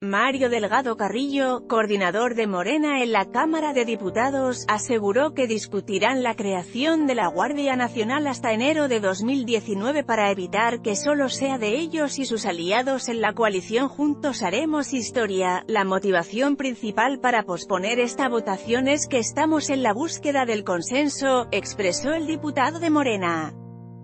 Mario Delgado Carrillo, coordinador de Morena en la Cámara de Diputados, aseguró que discutirán la creación de la Guardia Nacional hasta enero de 2019 para evitar que solo sea de ellos y sus aliados en la coalición Juntos Haremos Historia. La motivación principal para posponer esta votación es que estamos en la búsqueda del consenso, expresó el diputado de Morena.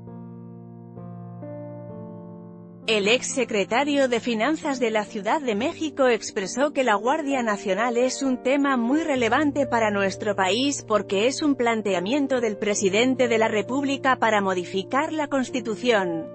El exsecretario de Finanzas de la Ciudad de México expresó que la Guardia Nacional es un tema muy relevante para nuestro país porque es un planteamiento del presidente de la República para modificar la Constitución.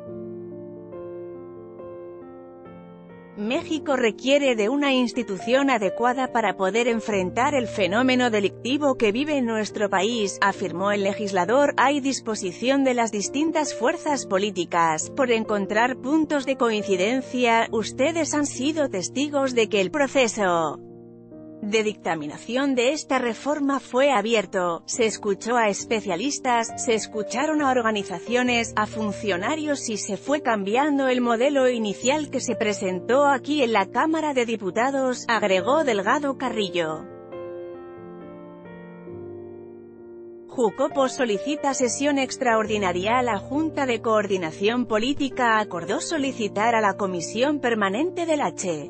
México requiere de una institución adecuada para poder enfrentar el fenómeno delictivo que vive en nuestro país, afirmó el legislador. Hay disposición de las distintas fuerzas políticas por encontrar puntos de coincidencia. Ustedes han sido testigos de que el proceso de dictaminación de esta reforma fue abierto, se escuchó a especialistas, se escucharon a organizaciones, a funcionarios y se fue cambiando el modelo inicial que se presentó aquí en la Cámara de Diputados, agregó Delgado Carrillo. Jucopo solicita sesión extraordinaria. La Junta de Coordinación Política acordó solicitar a la Comisión Permanente del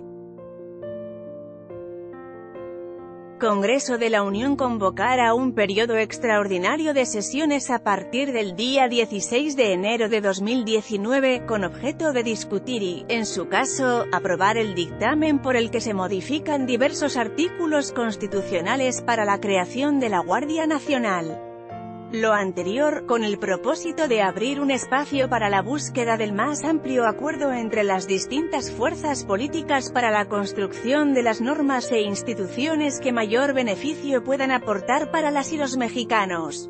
Congreso de la Unión convocar a un periodo extraordinario de sesiones a partir del día 16 de enero de 2019, con objeto de discutir y, en su caso, aprobar el dictamen por el que se modifican diversos artículos constitucionales para la creación de la Guardia Nacional. Lo anterior, con el propósito de abrir un espacio para la búsqueda del más amplio acuerdo entre las distintas fuerzas políticas para la construcción de las normas e instituciones que mayor beneficio puedan aportar para las y los mexicanos.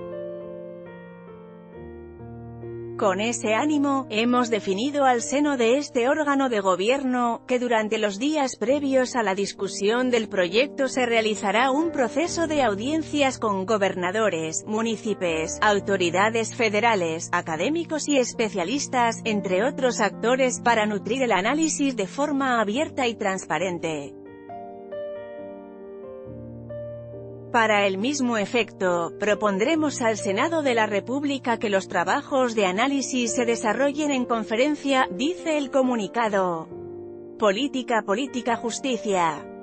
Con ese ánimo, hemos definido al seno de este órgano de gobierno, que durante los días previos a la discusión del proyecto se realizará un proceso de audiencias con gobernadores, municipios, autoridades federales, académicos y especialistas, entre otros actores, para nutrir el análisis de forma abierta y transparente. Para el mismo efecto, propondremos al Senado de la República que los trabajos de análisis se desarrollen en conferencia, dice el comunicado. Política, justicia.